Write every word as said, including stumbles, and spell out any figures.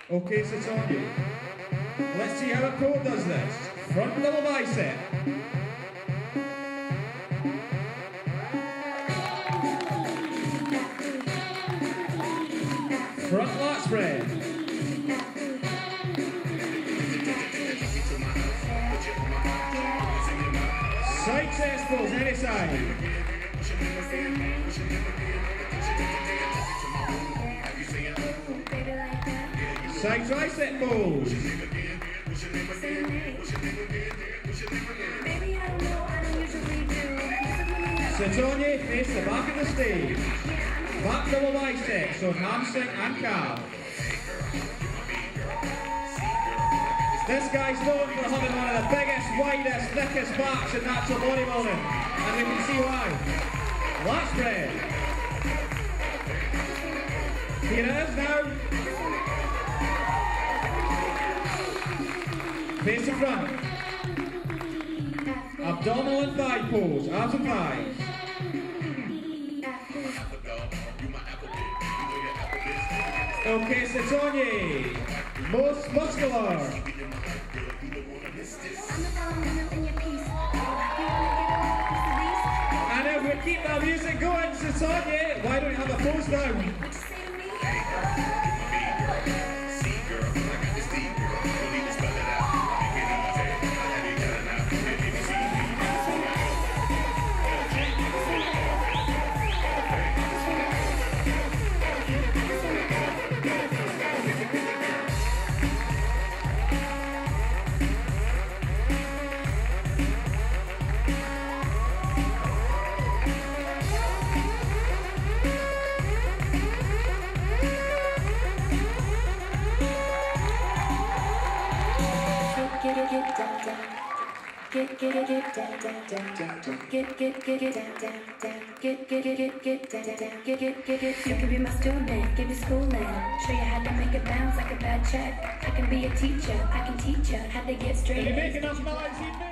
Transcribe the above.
Okay, so it's on you. Let's see how a pro does this. Front double bicep. Front lat spread. Side chest pulls, any side. Side tricep pulls. Sit on you, face the back of the stage. Back double bicep, so hamstring and calf. This guy's known for having one of the biggest, widest, thickest backs in natural bodybuilding, and you can see why. Lat spread. Here it is now. Face to front. Abdominal and thigh pulls, abs and thighs. Okay, Sitogne. Most muscular. And if we keep that music going, Sitogne, why don't you have a pose down? Get get it get down down down down get get get it down down down get get it get get down down get get get it. You can be my student, give you schooling, show you how to make it bounce like a bad check. I can be a teacher, I can teach you how to get straight. Are you making us noise?